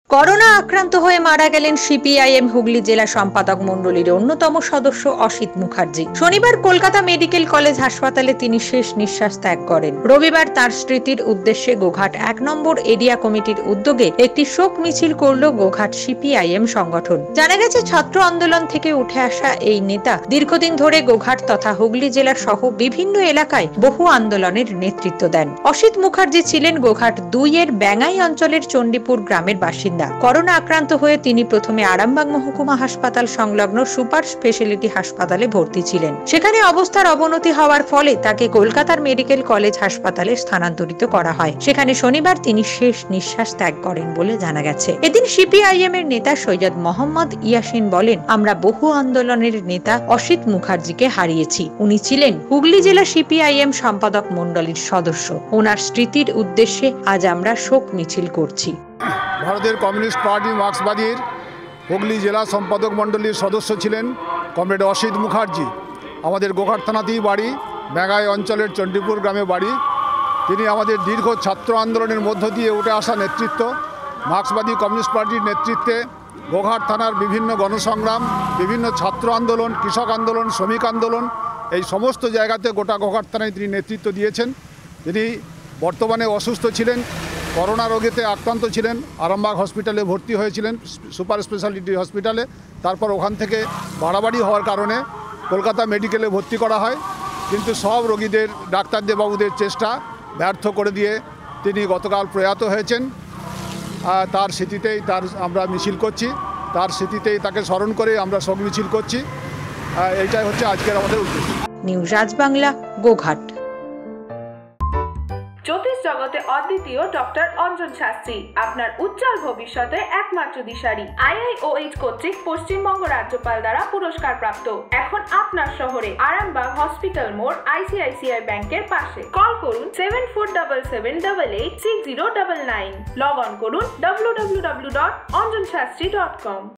Corona আক্রান্ত হয়ে মারা গেলেন সিপিআইএম হুগলি জেলা সম্পাদক মণ্ডলীর অন্যতম সদস্য অসিত মুখার্জি। শনিবার কলকাতা মেডিকেল কলেজ হাসপাতালে তিনি শেষ নিঃশ্বাস ত্যাগ করেন। রবিবার তার স্মৃতির উদ্দেশ্যে গোঘাট ১ নম্বর এরিয়া কমিটির উদ্যোগে একটি শোক মিছিল করল গোঘাট সিপিআইএম সংগঠন। জানা গেছে, ছাত্র আন্দোলন থেকে উঠে আসা এই নেতা দীর্ঘদিন ধরে গোঘাট তথা হুগলি জেলা সহ বিভিন্ন এলাকায় বহু আন্দোলনের নেতৃত্ব দেন। অসিত মুখার্জি ছিলেন গোঘাট ২ এর ব্যাঙ্গাই অঞ্চলের চণ্ডীপুর গ্রামের বাসিন্দা। করোনা আক্রান্ত হয়ে তিনি প্রথমে আরামবাগ মহকুমা হাসপাতাল সংলগ্ন সুপার স্পেশালিটি হাসপাতালে ভর্তি ছিলেন। সেখানে অবস্থার অবনতি হওয়ার ফলে তাকে কলকাতার মেডিকেল কলেজ হাসপাতালে স্থানান্তরিত করা হয়। সেখানে শনিবার তিনি শেষ নিঃশ্বাস ত্যাগ করেন বলে জানা গেছে। এদিন সিপিআইএম এর নেতা সৈয়দ মোহাম্মদ ইয়াসিন বলেন, আমরা বহু আন্দোলনের নেতা অসিত মুখার্জিকে হারিয়েছি। উনি ছিলেন হুগলি জেলা সিপিআইএম সম্পাদক মণ্ডলীর সদস্য। ওনার স্মৃতির উদ্দেশ্যে আজ আমরা শোক মিছিল করছি। ভারতের কমিউনিস্ট পার্টি মার্ক্সবাদীর হুগলি জেলা সম্পাদক মণ্ডলীর সদস্য ছিলেন কমরেড অসিত মুখার্জি। আমাদের গোঘাট থানাতেই বাড়ি, ব্যাঙ্গাই অঞ্চলের চণ্ডীপুর গ্রামে বাড়ি। তিনি আমাদের দীর্ঘ ছাত্র আন্দোলনের মধ্য দিয়ে উঠে আসা নেতৃত্ব, মার্ক্সবাদী কমিউনিস্ট পার্টির নেতৃত্বে গোঘাট থানার বিভিন্ন গণসংগ্রাম, বিভিন্ন ছাত্র আন্দোলন, কৃষক আন্দোলন, শ্রমিক আন্দোলন, এই সমস্ত জায়গাতে গোটা গোঘাট থানায় তিনি নেতৃত্ব দিয়েছেন। তিনি বর্তমানে অসুস্থ ছিলেন, করোনা রোগেতে আক্রান্ত ছিলেন, আরামবাগ হসপিটালে ভর্তি হয়েছিলেন, সুপার স্পেশালিটি হসপিটালে। তারপর ওখান থেকে বাড়াবাড়ি হওয়ার কারণে কলকাতা মেডিকেলে ভর্তি করা হয়, কিন্তু সব রোগীদের, ডাক্তারদের বাবুদের চেষ্টা ব্যর্থ করে দিয়ে তিনি গতকাল প্রয়াত হয়েছেন। তার স্মৃতিতেই আমরা মিছিল করছি, তার স্মৃতিতেই তাকে স্মরণ করে আমরা শোক মিছিল করছি। এইটাই হচ্ছে আজকের আমাদের উদ্দেশ্য। নিউজ আজবাংলা, গোঘাট। জ্যোতিষ জগতে অদ্বিতীয় ডক্টর অঞ্জন শাস্ত্রী, আপনার উজ্জ্বল ভবিষ্যতে একমাত্র দিশারি। IIOH কর্তৃক পশ্চিমবঙ্গ রাজ্যপাল দ্বারা পুরস্কার প্রাপ্ত। এখন আপনার শহরে আরামবাগ হসপিটাল মোড়, ICICI ব্যাংকের পাশে। কল করুন 7477886099। লগ অন করুন www.anjanshastri.com।